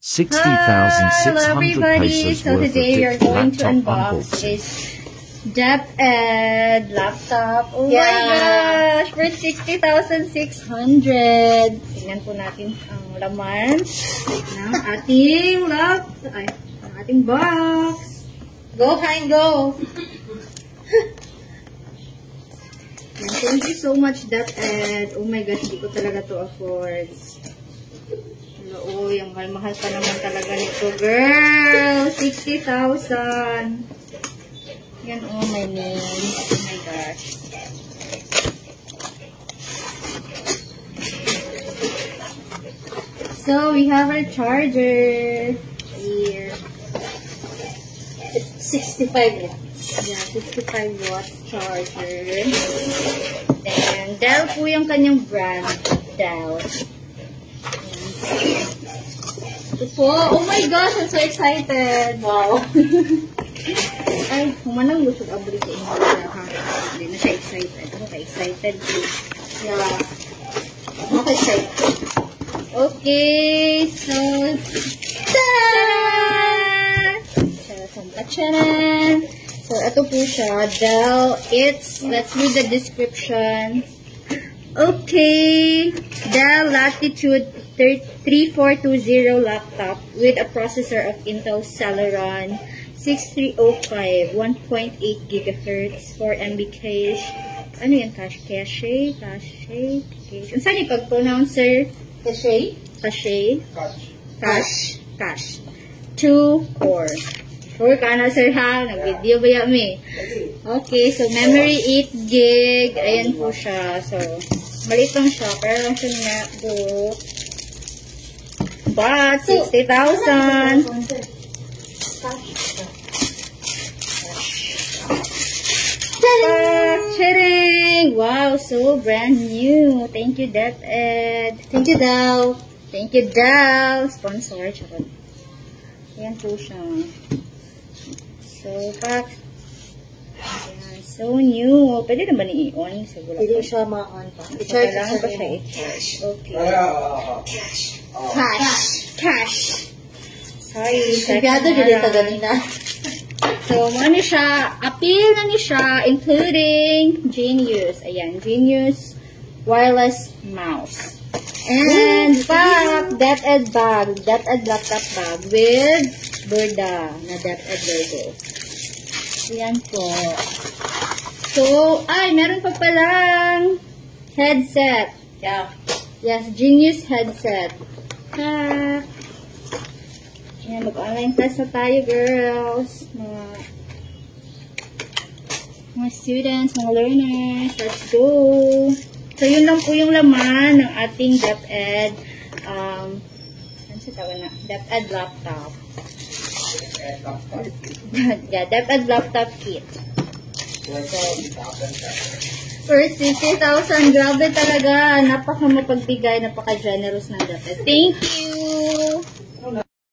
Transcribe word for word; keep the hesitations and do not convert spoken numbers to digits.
sixty thousand six hundred pesos so worth today we are of going to laptop unbox unboxing. this DepEd laptop. Oh Yeah. my gosh! For sixty thousand six hundred. Tingnan po natin ang laman ng ating lap, ay, ang ating box. Go, Hein, go! And thank you so much, DepEd. Oh my gosh, hindi ko talaga to afford. Oo, yung mahal-mahal pa naman talaga nito, girl. sixty thousand. Yan, oh, my name. Oh my gosh. So, we have our charger here. It's sixty-five watts. Yeah, sixty-five watts charger. And Dell po yung kanyang brand. Dell. Ito po. Oh my gosh, I'm so excited. Wow. Ay, humanang lusog abri sa inyo. Hindi na siya excited. Ako ka-excited too. Yeah. Ako excited. Okay, so, ta-da! So, ta-da! So, ito po siya. Dell. It's, let's read the description. Okay. Dell Latitude three four two zero laptop with a processor of Intel Celeron sixty-three oh five, one point eight gigahertz, four megabytes cache. Ano yan? Cache? Cache? Cache? Cache? Saan yung pag-pronounce, sir? Cache? Cache? Cache? Cache. two core. four ka na, sir, ha? Nag-video ba yan, me? Okay, so memory eight gig. Ayan po siya. So, maliit lang siya. Pero lang siya MacBook. But, sixty thousand. Charing! Wow, so brand new. Thank you, DepEd. Thank you, Dell. Thank you, Dell. Sponsor. Charot. Ayan po siya. So, pack. Ayan, so new. Pwede na ba ni-i-on? Pwede siya ma-on pa. I-charge lang pa siya i-charge. Okay. Cash. Cash. Sorry. Sabiado dili ta ganina. So, ano siya, appeal na ni siya, including Genius. Ayan, Genius wireless mouse. And back, DepEd bag, DepEd laptop bag with Burda na DepEd logo. Ayan po. So, ay, meron pa palang headset. Yeah. Yes, Genius headset. Ha! Ayan, mag-online class na tayo, girls. Mga, mga students, mga learners. Let's go! So, yun lang po yung laman ng ating DepEd. Um, ano sa tawag na? DepEd laptop. Yeah, DepEd laptop kit. For sixty thousand, grabe talaga. Napaka mapagbigay, napaka-generous ng DepEd. Thank you!